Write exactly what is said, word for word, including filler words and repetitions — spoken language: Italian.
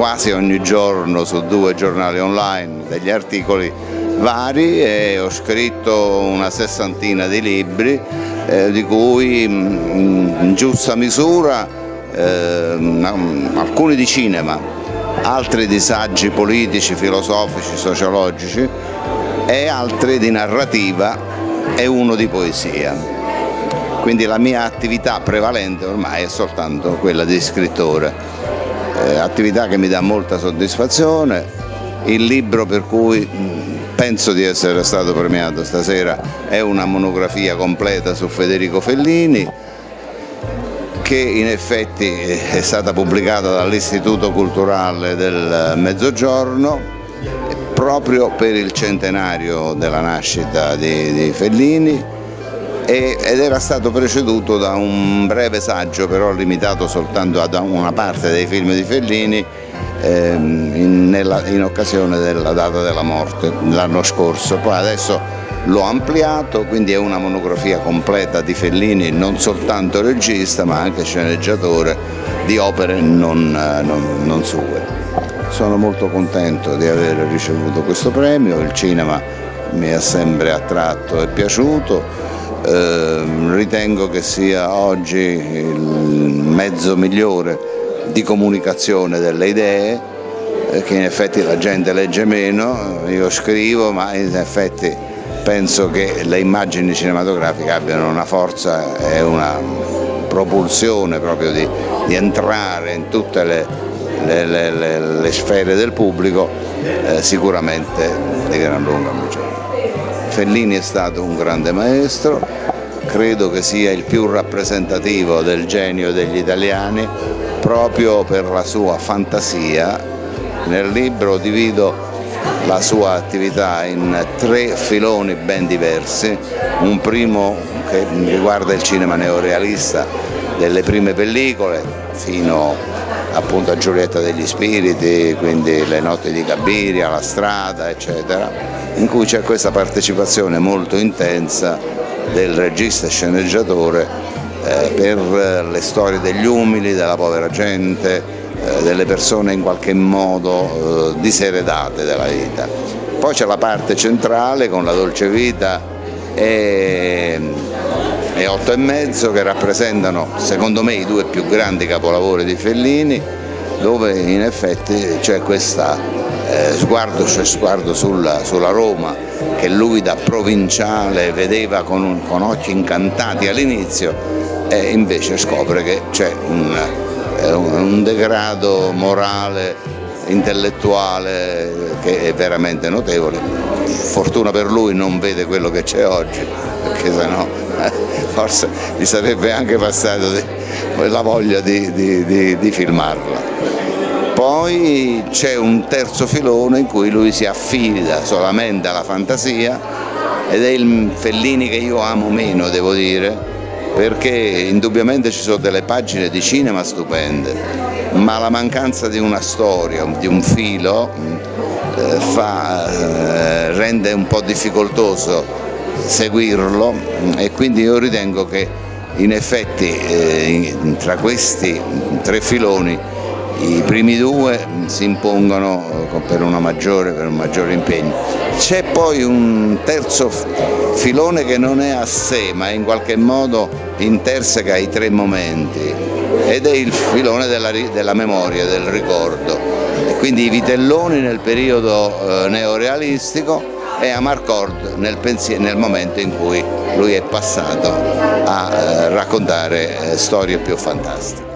quasi ogni giorno su due giornali online degli articoli vari e ho scritto una sessantina di libri, eh, di cui mh, in giusta misura eh, alcuni di cinema, altri di saggi politici, filosofici, sociologici e altri di narrativa e uno di poesia. Quindi la mia attività prevalente ormai è soltanto quella di scrittore, eh, attività che mi dà molta soddisfazione. Il libro per cui penso di essere stato premiato stasera è una monografia completa su Federico Fellini, che in effetti è stata pubblicata dall'Istituto Culturale del Mezzogiorno proprio per il centenario della nascita di, di Fellini, e, ed era stato preceduto da un breve saggio, però limitato soltanto a una parte dei film di Fellini, ehm, in, nella, in occasione della data della morte l'anno scorso. Poi adesso l'ho ampliato, quindi è una monografia completa di Fellini, non soltanto regista ma anche sceneggiatore di opere non, non, non sue. Sono molto contento di aver ricevuto questo premio, il cinema mi ha sempre attratto e piaciuto, eh, ritengo che sia oggi il mezzo migliore di comunicazione delle idee, eh, che in effetti la gente legge meno, io scrivo ma in effetti penso che le immagini cinematografiche abbiano una forza e una propulsione proprio di, di entrare in tutte le, le, le, le, le sfere del pubblico, eh, sicuramente di gran lunga maggiore. Fellini è stato un grande maestro, credo che sia il più rappresentativo del genio degli italiani proprio per la sua fantasia. Nel libro divido la sua attività in tre filoni ben diversi, un primo che riguarda il cinema neorealista delle prime pellicole fino appunto a Giulietta degli Spiriti, quindi Le notti di Cabiria, La strada, eccetera, in cui c'è questa partecipazione molto intensa del regista e sceneggiatore eh, per le storie degli umili, della povera gente, eh, delle persone in qualche modo eh, diseredate della vita. Poi c'è la parte centrale con La dolce vita e, e Otto e mezzo, che rappresentano secondo me i due più grandi capolavori di Fellini, dove in effetti c'è questo eh, sguardo, cioè sguardo sulla, sulla Roma che lui da provinciale vedeva con, un, con occhi incantati all'inizio, e invece scopre che c'è un, un, un degrado morale, intellettuale che è veramente notevole. Fortuna per lui non vede quello che c'è oggi, perché sennò forse gli sarebbe anche passato di, la voglia di, di, di, di filmarla. Poi c'è un terzo filone in cui lui si affida solamente alla fantasia, ed è il Fellini che io amo meno, devo dire, perché indubbiamente ci sono delle pagine di cinema stupende, ma la mancanza di una storia, di un filo, eh, fa, eh, rende un po' difficoltoso seguirlo, e quindi io ritengo che in effetti eh, tra questi tre filoni i primi due si impongono per, una maggiore, per un maggiore impegno. C'è poi un terzo filone che non è a sé, ma in qualche modo interseca i tre momenti, ed è il filone della, della memoria, del ricordo, e quindi i Vitelloni nel periodo eh, neorealistico e Amarcord nel, nel momento in cui lui è passato a eh, raccontare eh, storie più fantastiche.